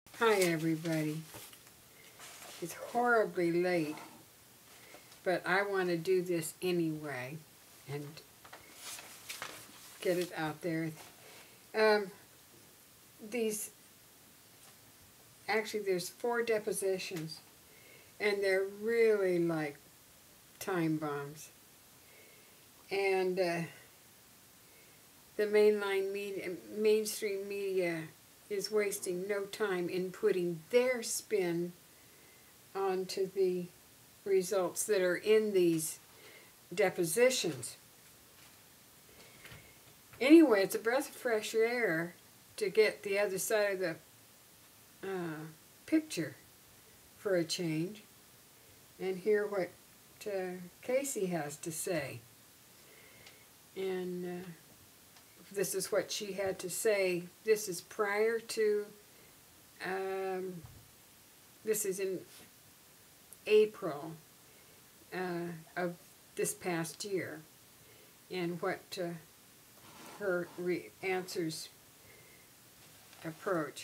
Hi everybody. It's horribly late, but I want to do this anyway and get it out there. There's 4 depositions, and they're really like time bombs. And the mainstream media is wasting no time in putting their spin onto the results that are in these depositions. Anyway, it's a breath of fresh air to get the other side of the picture for a change and hear what Caylee has to say. And this is what she had to say. This is prior to, this is in April of this past year, and what her answers approach.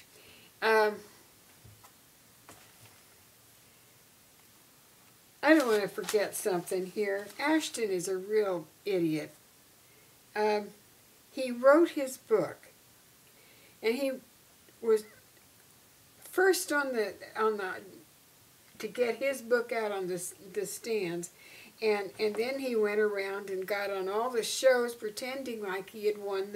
I don't want to forget something here. Ashton is a real idiot. He wrote his book, and he was first to get his book out on the stands, and then he went around and got on all the shows pretending like he had won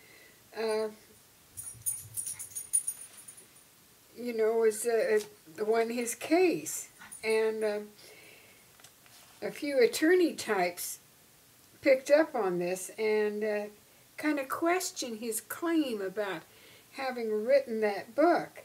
won his case, and a few attorney types picked up on this and kind of questioned his claim about having written that book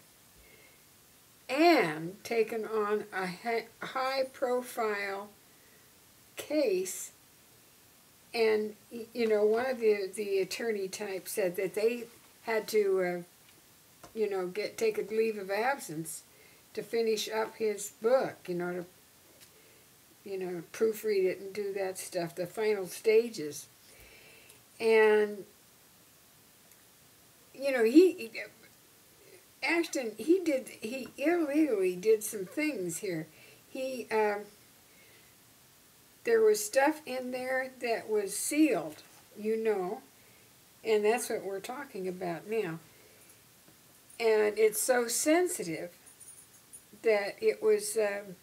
and taken on a high-profile case. And, one of the attorney types said that they had to, take a leave of absence to finish up his book, to proofread it and do that stuff, the final stages. And, Ashton, he illegally did some things here. There was stuff in there that was sealed, and that's what we're talking about now. And it's so sensitive that it was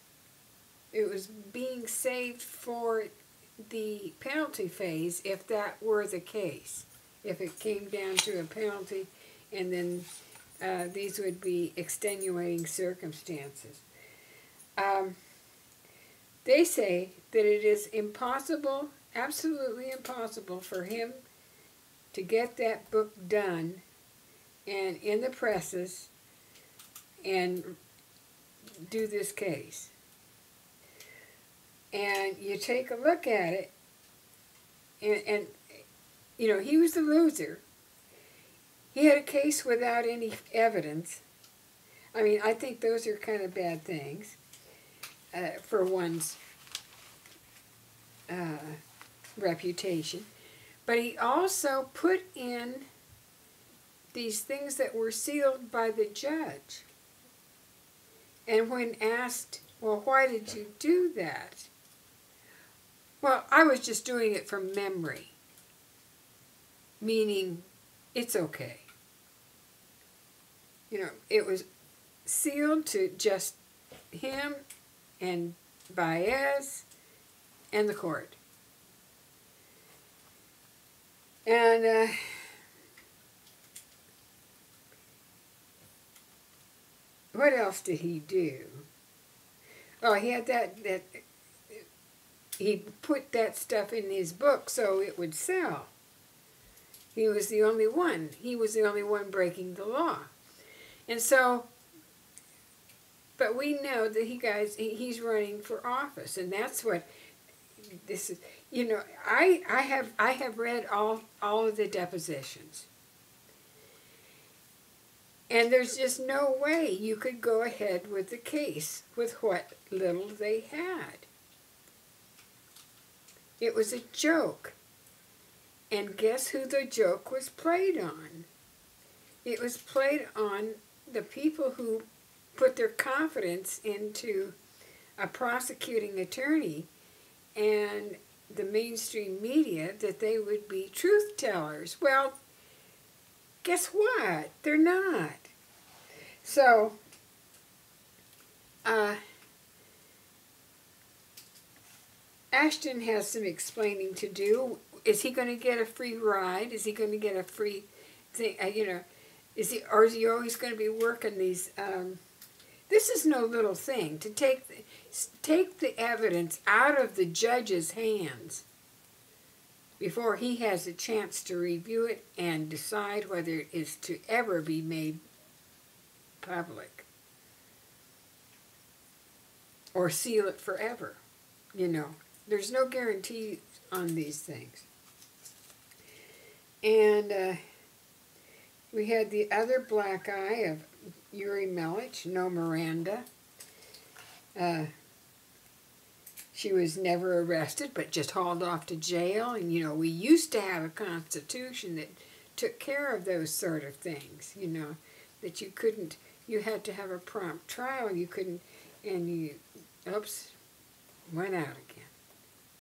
being saved for the penalty phase, if that were the case. If it came down to a penalty, and then these would be extenuating circumstances. They say that it is impossible, absolutely impossible, for him to get that book done and in the presses and do this case. And you take a look at it, and he was the loser. He had a case without any evidence. I mean, I think those are kind of bad things for one's reputation. But he also put in these things that were sealed by the judge. And when asked, well, why did you do that? Well, I was just doing it from memory, meaning it's okay. It was sealed to just him and Baez and the court. And what else did he do? Oh, he had that he put that stuff in his book so it would sell. He was the only one. He was the only one breaking the law. And so, but we know that he's running for office, and that's what this is. I have read all of the depositions, and there's just no way you could go ahead with the case with what little they had. It was a joke. And guess who the joke was played on? It was played on the people who put their confidence into a prosecuting attorney and the mainstream media that they would be truth tellers. Well, guess what? They're not. So, Ashton has some explaining to do. Is he going to get a free ride? Is he going to get a free thing? Is he always going to be working these? This is no little thing to take the evidence out of the judge's hands before he has a chance to review it and decide whether it is to ever be made public or seal it forever. There's no guarantee on these things. And we had the other black eye of Yuri Melich, no Miranda. She was never arrested, but just hauled off to jail. And, we used to have a constitution that took care of those sort of things, that you had to have a prompt trial. You couldn't, and oops, went out again.